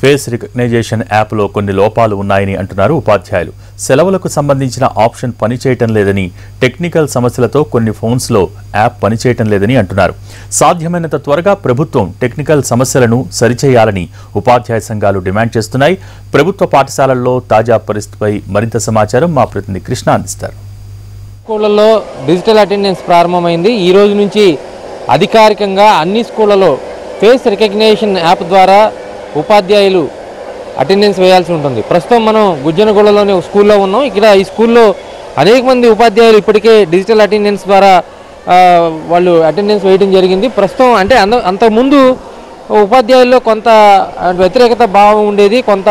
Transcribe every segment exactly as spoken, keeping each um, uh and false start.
Face recognition యాప్లో కొన్ని లోపాలు ఉన్నాయని అంటున్నారు ఉపాధ్యాయులు. సెలవులకు సంబంధించిన ఆప్షన్ పనిచేయటం లేదని, టెక్నికల్ సమస్యలతో కొన్ని ఫోన్స్లో యాప్ పనిచేయటం లేదని అంటున్నారు. సాధ్యమైనంత త్వరగా ప్రభుత్వం టెక్నికల్ సమస్యలను సరిచేయాలని ఉపాధ్యాయ సంఘాలు డిమాండ్ చేస్తున్నాయి. ప్రభుత్వ పాఠశాలల్లో తాజా పరిస్థితిపై మరింత సమాచారం మా ప్రతినిధి కృష్ణ అందిస్తారు. స్కూళ్లలో డిజిటల్ అటెండెన్స్ ప్రారంభమైంది. ఈ రోజు నుంచి అధికారికంగా అన్ని స్కూళ్లలో ఫేస్ రికగ్నిషన్ యాప్ ద్వారా ఉపాధ్యాయులు అటెండెన్స్ వేయాల్సి ఉంటుంది. ప్రస్తుతం మనం గుజ్జనగూడలోని స్కూల్లో ఉన్నాం. ఇక్కడ ఈ స్కూల్లో అనేక మంది ఉపాధ్యాయులు ఇప్పటికే డిజిటల్ అటెండెన్స్ ద్వారా వాళ్ళు అటెండెన్స్ వేయడం జరిగింది. ప్రస్తుతం అంటే అంత అంతకుముందు ఉపాధ్యాయుల్లో కొంత వ్యతిరేకత భావం ఉండేది, కొంత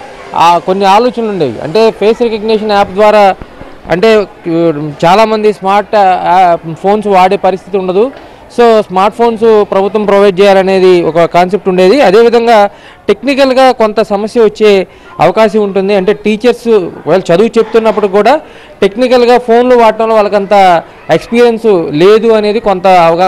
కొన్ని ఆలోచనలు ఉండేవి. అంటే ఫేస్ రికగ్నిషన్ యాప్ ద్వారా అంటే చాలామంది స్మార్ట్ ఫోన్స్ వాడే పరిస్థితి ఉండదు. సో స్మార్ట్ ఫోన్స్ ప్రభుత్వం ప్రొవైడ్ చేయాలనేది ఒక కాన్సెప్ట్ ఉండేది. అదేవిధంగా టెక్నికల్గా కొంత సమస్య వచ్చే అవకాశం ఉంటుంది. అంటే టీచర్స్ వాళ్ళు చదువు చెప్తున్నప్పుడు కూడా టెక్నికల్గా ఫోన్లు వాడటంలో వాళ్ళకంత ఎక్స్పీరియన్స్ లేదు అనేది కొంత అవగా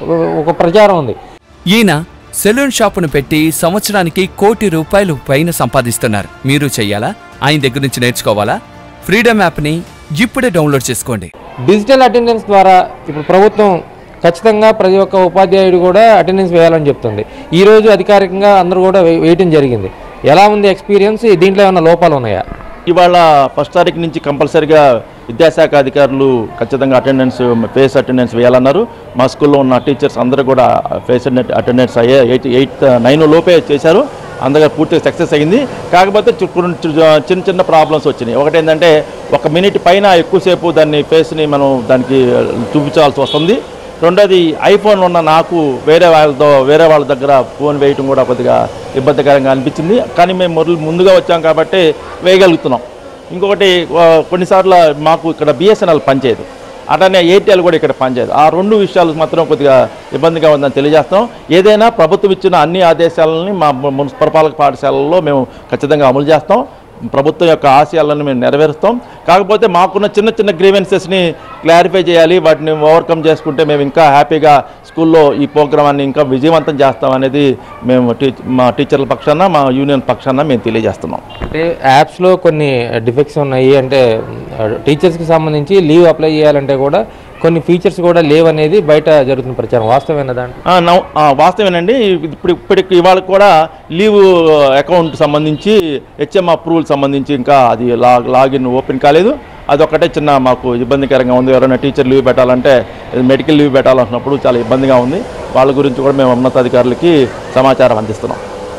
ఒక ప్రచారం ఉంది. ఈయన సెలూన్ షాపును పెట్టి సంవత్సరానికి కోటి రూపాయలు పైన సంపాదిస్తున్నారు. మీరు చెయ్యాలా? ఆయన దగ్గర నుంచి నేర్చుకోవాలా? ఫ్రీడమ్ యాప్ని ఇప్పుడే డౌన్లోడ్ చేసుకోండి. డిజిటల్ అటెండెన్స్ ద్వారా ఇప్పుడు ప్రభుత్వం ఖచ్చితంగా ప్రతి ఒక్క ఉపాధ్యాయుడు కూడా అటెండెన్స్ వేయాలని చెప్తుంది. ఈరోజు అధికారికంగా అందరూ కూడా వేయటం జరిగింది. ఎలా ఉంది ఎక్స్పీరియన్స్? దీంట్లో ఏమైనా లోపాలు ఉన్నాయా? ఇవాళ ఫస్ట్ తారీఖు నుంచి కంపల్సరీగా విద్యాశాఖ అధికారులు ఖచ్చితంగా అటెండెన్స్ ఫేస్ అటెండెన్స్ వేయాలన్నారు. మా స్కూల్లో ఉన్న టీచర్స్ అందరూ కూడా ఫేస్ అటెండెన్స్ అయ్యే ఎయిట్ ఎయిత్ నైన్ లోపే చేశారు. అందరూ పూర్తిగా సక్సెస్ అయ్యింది. కాకపోతే చిన్న చిన్న ప్రాబ్లమ్స్ వచ్చినాయి. ఒకటి ఏంటంటే ఒక మినిట్ పైన ఎక్కువసేపు దాన్ని ఫేస్ని మనం దానికి చూపించాల్సి వస్తుంది. రెండోది ఐఫోన్ ఉన్న నాకు వేరే వాళ్ళతో వేరే వాళ్ళ దగ్గర ఫోన్ వేయటం కూడా కొద్దిగా ఇబ్బందికరంగా అనిపించింది. కానీ మేము ముందుగా వచ్చాం కాబట్టి వేయగలుగుతున్నాం. ఇంకొకటి కొన్నిసార్లు మాకు ఇక్కడ బిఎస్ఎన్ఎల్ పనిచేయదు, అటనే ఎయిర్టెల్ కూడా ఇక్కడ పనిచేయదు. ఆ రెండు విషయాలు మాత్రం కొద్దిగా ఇబ్బందిగా ఉందని తెలియజేస్తాం. ఏదైనా ప్రభుత్వం ఇచ్చిన అన్ని ఆదేశాలని మా పురపాలక పాఠశాలల్లో మేము ఖచ్చితంగా అమలు చేస్తాం. ప్రభుత్వం యొక్క ఆశయాలను మేము నెరవేరుస్తాం. కాకపోతే మాకున్న చిన్న చిన్న గ్రీవెన్సెస్ని క్లారిఫై చేయాలి. వాటిని ఓవర్కమ్ చేసుకుంటే మేము ఇంకా హ్యాపీగా స్కూల్లో ఈ ప్రోగ్రామాన్ని ఇంకా విజయవంతం చేస్తాం అనేది మేము టీ మా టీచర్ల పక్షాన మా యూనియన్ పక్షాన మేము తెలియజేస్తున్నాం. అంటే యాప్స్లో కొన్ని డిఫెక్ట్స్ ఉన్నాయి. అంటే టీచర్స్కి సంబంధించి లీవ్ అప్లై చేయాలంటే కూడా కొన్ని ఫీచర్స్ కూడా లేవనేది బయట జరుగుతున్న ప్రచారం వాస్తవేనా? దాంట్లో వాస్తవేనండి. ఇప్పుడు ఇప్పటికి ఇవాళ కూడా లీవ్ అకౌంట్ సంబంధించి హెచ్ఎం అప్రూవల్ సంబంధించి ఇంకా అది లా లాగిన్ ఓపెన్ కాలేదు. అదొక్కటే చిన్న మాకు ఇబ్బందికరంగా ఉంది. ఎవరైనా టీచర్ లీవ్ పెట్టాలంటే మెడికల్ లీవ్ పెట్టాలన్నప్పుడు చాలా ఇబ్బందిగా ఉంది. వాళ్ళ గురించి కూడా మేము ఉన్నతాధికారులకి సమాచారం అందిస్తున్నాం.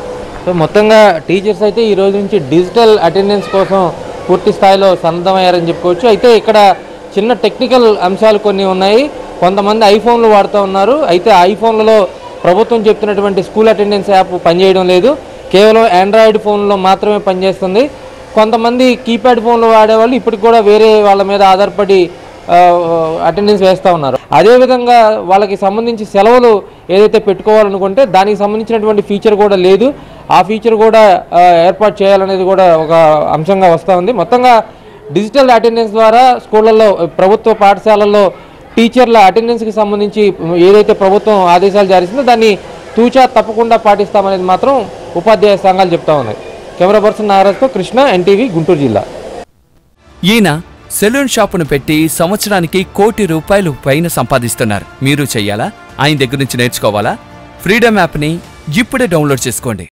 సో మొత్తంగా టీచర్స్ అయితే ఈ రోజు నుంచి డిజిటల్ అటెండెన్స్ కోసం పూర్తి స్థాయిలో సన్నద్ధమయ్యారని చెప్పుకోవచ్చు. అయితే ఇక్కడ చిన్న టెక్నికల్ అంశాలు కొన్ని ఉన్నాయి. కొంతమంది ఐఫోన్లు వాడుతూ ఉన్నారు. అయితే ఐఫోన్లలో ప్రభుత్వం చెప్తున్నటువంటి స్కూల్ అటెండెన్స్ యాప్ పనిచేయడం లేదు. కేవలం ఆండ్రాయిడ్ ఫోన్లో మాత్రమే పనిచేస్తుంది. కొంతమంది కీప్యాడ్ ఫోన్లు వాడేవాళ్ళు ఇప్పటికి కూడా వేరే వాళ్ళ మీద ఆధారపడి అటెండెన్స్ వేస్తూ ఉన్నారు. అదేవిధంగా వాళ్ళకి సంబంధించి సెలవులు ఏదైతే పెట్టుకోవాలనుకుంటే దానికి సంబంధించినటువంటి ఫీచర్ కూడా లేదు. ఆ ఫీచర్ కూడా ఏర్పాటు చేయాలనేది కూడా ఒక అంశంగా వస్తూ ఉంది. మొత్తంగా డిజిటల్ అటెండెన్స్ ద్వారా స్కూళ్ళల్లో ప్రభుత్వ పాఠశాలల్లో టీచర్ల అటెండెన్స్కి సంబంధించి ఏదైతే ప్రభుత్వం ఆదేశాలు జారీ చేసిందో దాన్ని తూచా తప్పకుండా పాటిస్తామనేది మాత్రం ఉపాధ్యాయ సంఘాలు చెప్తా ఉన్నాయి. కెమెరా పర్సన్ నాగరాజ్తో కృష్ణ, ఎన్టీవీ, గుంటూరు జిల్లా. ఈయన సెలూన్ షాపును పెట్టి సంవత్సరానికి కోటి రూపాయలు పైన సంపాదిస్తున్నారు. మీరు చెయ్యాలా? ఆయన దగ్గర నుంచి నేర్చుకోవాలా? ఫ్రీడమ్ యాప్ని ఇప్పుడే డౌన్లోడ్ చేసుకోండి.